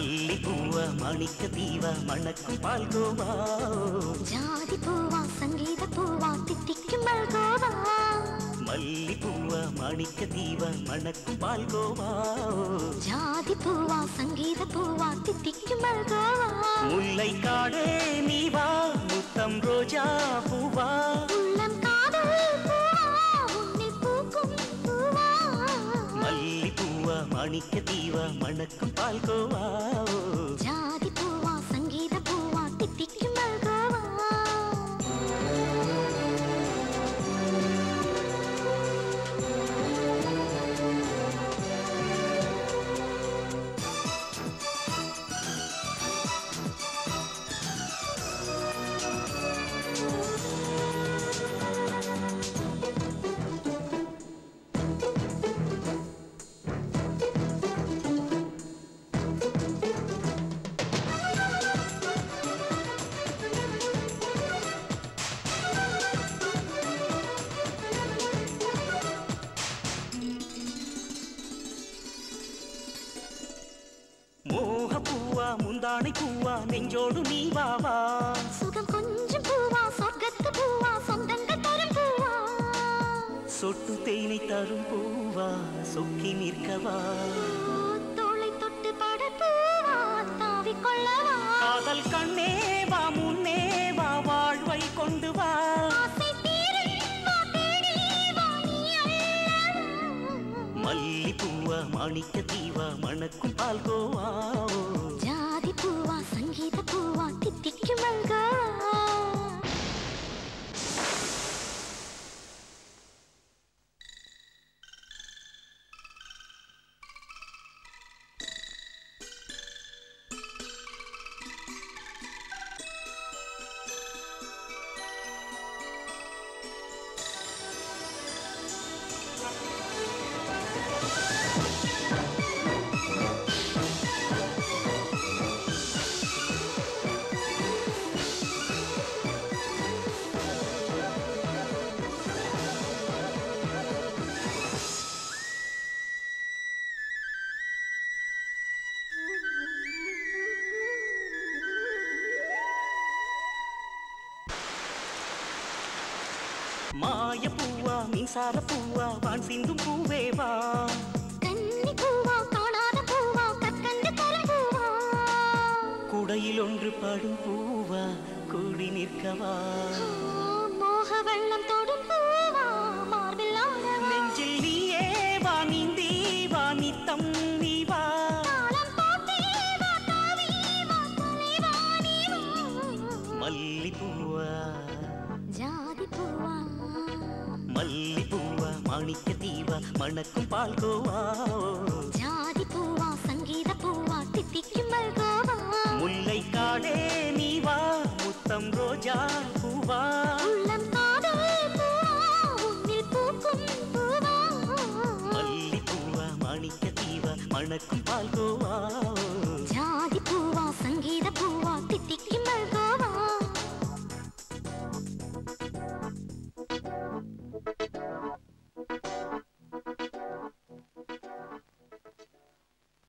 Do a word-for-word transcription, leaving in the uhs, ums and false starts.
மல்லி பூவா மாணிக்க தீவா மணக்கும் பால்கோவா ஜாதி பூவா சங்கீத பூவா தித்திக்கும் மல்கோவா மல்லி பூவா மாணிக்க தீவா மணக்கும் பால்கோவா ஜாதி பூவா சங்கீத பூவா தித்திக்கும் மல்கோவா முல்லை காடே நீவா முத்தம் ரோஜா பூவா உள்ளம் காதல் பூவா உன்னில் பூக்கும் பூவா மல்லி பூவா மாணிக்க தீவா மணக்கும் பால்கோவா ஜாதி பூவா சங்கீத பூவா தித்திக்கும் மல்கோவா முந்தானை பூவா நெஞ்சோடு நீ வாவா சுகம் கொஞ்சம் பூவா சொர்க்கத்து பூவா சொந்தங்கள் தரும் பூவா சொட்டு தேனை தரும் பூவா சொக்கி நிற்கவா தோளை தொட்டு பட பூவா தாவி கொள்ளவா காதல் கண்ணே வா முன்னே வா வாழ்வை கொண்டு வா மல்லி பூவா மாணிக்க தீவா மணக்கும் பால்கோவா ஜாதி பூவா சங்கீத பூவா தித்திக்கும் மல்கோவா மாய பூவா மின்சார பூவா வான் சிந்தும் பூவேவா கன்னி பூவா காணாத பூவா கற்கண்டு தரும் பூவா குடையில் ஒன்று படும் பூவா கூடி நிற்கவா மோக வெள்ளம் தொடும் பூவா மார்பில் ஆடவா நெஞ்சில் நீயே வா நீந்தி வா நித்தம் நீ வா மல்லி பூவா ஜாதி பூவா மல்லி பூவா மாணிக்க தீவா மணக்கும் பால்கோவா ஜாதி பூவா சங்கீத பூவா தித்திக்கும் மல்கோவா முல்லை காடே நீவா முத்தம் ரோஜா பூவா உள்ளம் காதல் பூவா உன்னில் பூக்கும் பூவா மல்லி பூவா மாணிக்க தீவா மணக்கும் பால்கோவா